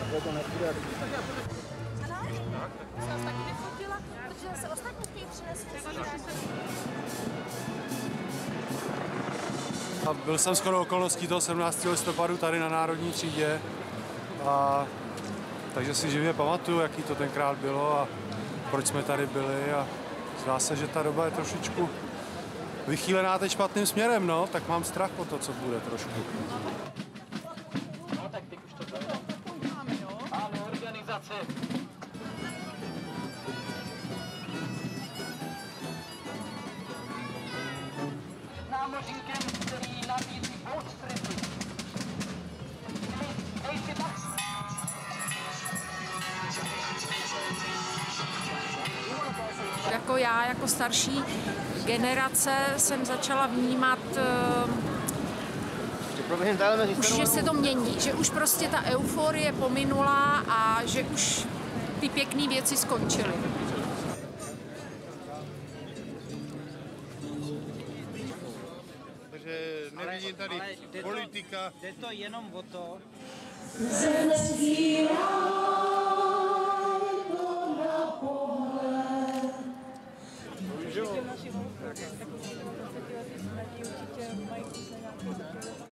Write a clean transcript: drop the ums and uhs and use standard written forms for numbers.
to nepůjde. Ano? Jsem vás taky vyfotila, protože se ostatní chtějí přinést. A byl jsem shodou okolností toho 17. listopadu tady na Národní třídě, takže si živě pamatuju, jaký to tenkrát bylo a proč jsme tady byli a zdá se, že ta doba je trošičku vychýlená teď špatným směrem, no, tak mám strach o to, co bude trošku. No tak teď už to bylo. Ale organizace. Námořníkem, který nabízí boatstripy. Dejte tak. Jako já, jako starší generace, jsem začala vnímat, že se to mění, že už prostě ta euforie pominula a že už ty pěkné věci skončily. Takže nevidím tady politika. Jde to jenom o to,